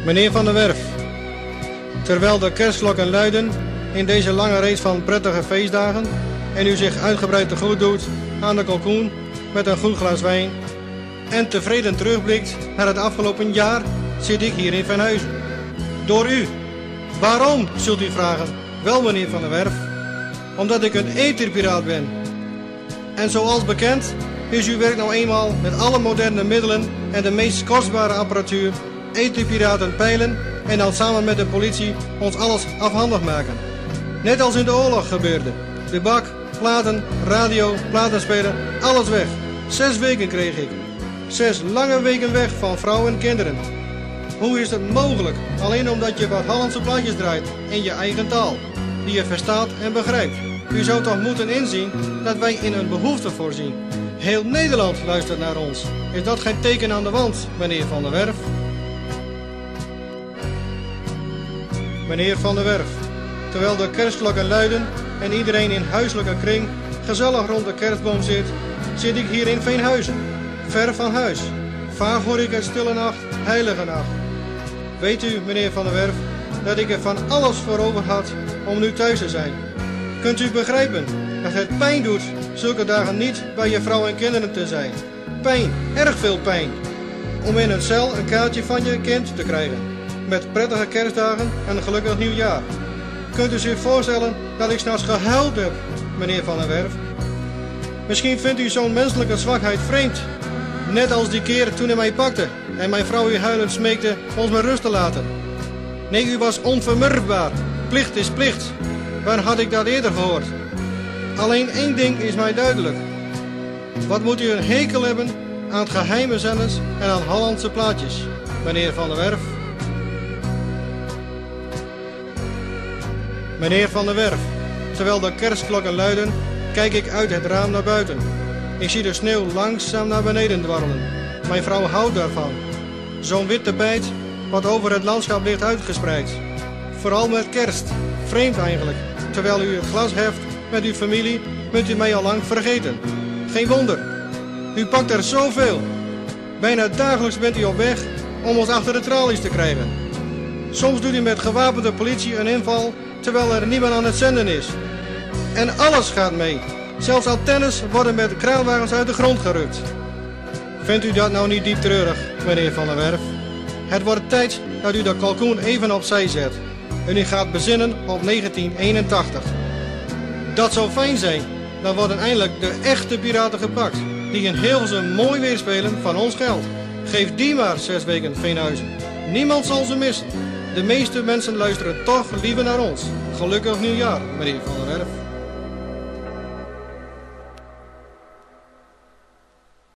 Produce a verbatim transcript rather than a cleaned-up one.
Meneer Van der Werf, terwijl de kerstklokken luiden in deze lange reeks van prettige feestdagen en u zich uitgebreid tegemoet doet aan de kalkoen met een goed glas wijn en tevreden terugblikt naar het afgelopen jaar, zit ik hier in Veenhuizen. Door u. Waarom, zult u vragen? Wel, meneer Van der Werf, omdat ik een etherpiraat ben. En zoals bekend is uw werk nou eenmaal met alle moderne middelen en de meest kostbare apparatuur etherpiraten peilen en dan samen met de politie ons alles afhandig maken. Net als in de oorlog gebeurde. De bak, platen, radio, platenspeler, alles weg. Zes weken kreeg ik. Zes lange weken weg van vrouw en kinderen. Hoe is het mogelijk? Alleen omdat je wat Hollandse plaatjes draait in je eigen taal, die je verstaat en begrijpt. U zou toch moeten inzien dat wij in een behoefte voorzien. Heel Nederland luistert naar ons. Is dat geen teken aan de wand, meneer Van der Werf? Meneer Van der Werf, terwijl de kerstklokken luiden en iedereen in huiselijke kring gezellig rond de kerstboom zit, zit ik hier in Veenhuizen, ver van huis. Vaag hoor ik het stille nacht, heilige nacht. Weet u, meneer Van der Werf, dat ik er van alles voor over had om nu thuis te zijn. Kunt u begrijpen dat het pijn doet zulke dagen niet bij je vrouw en kinderen te zijn? Pijn, erg veel pijn, om in een cel een kaartje van je kind te krijgen. Met prettige kerstdagen en een gelukkig nieuwjaar. Kunt u zich voorstellen dat ik 's nachts gehuild heb, meneer Van der Werf? Misschien vindt u zo'n menselijke zwakheid vreemd. Net als die keer toen hij mij pakte en mijn vrouw u huilend smeekte ons met rust te laten. Nee, u was onvermurfbaar. Plicht is plicht. Waar had ik dat eerder gehoord? Alleen één ding is mij duidelijk. Wat moet u een hekel hebben aan het geheime zenders en aan Hollandse plaatjes, meneer Van der Werf? Meneer Van der Werf, terwijl de kerstklokken luiden, kijk ik uit het raam naar buiten. Ik zie de sneeuw langzaam naar beneden dwarrelen. Mijn vrouw houdt daarvan. Zo'n wit tapijt wat over het landschap ligt uitgespreid. Vooral met kerst. Vreemd eigenlijk. Terwijl u het glas heft met uw familie, bent u mij al lang vergeten. Geen wonder. U pakt er zoveel. Bijna dagelijks bent u op weg om ons achter de tralies te krijgen. Soms doet u met gewapende politie een inval terwijl er niemand aan het zenden is. En alles gaat mee. Zelfs antennes worden met kraanwagens uit de grond gerukt. Vindt u dat nou niet diep treurig, meneer Van der Werf? Het wordt tijd dat u de kalkoen even opzij zet en u gaat bezinnen op negentien eenentachtig. Dat zou fijn zijn, dan worden eindelijk de echte piraten gepakt, die in Hilversum mooi weerspelen van ons geld. Geef die maar zes weken Veenhuizen. Niemand zal ze missen. De meeste mensen luisteren toch liever naar ons. Gelukkig nieuwjaar, meneer Van der Werf.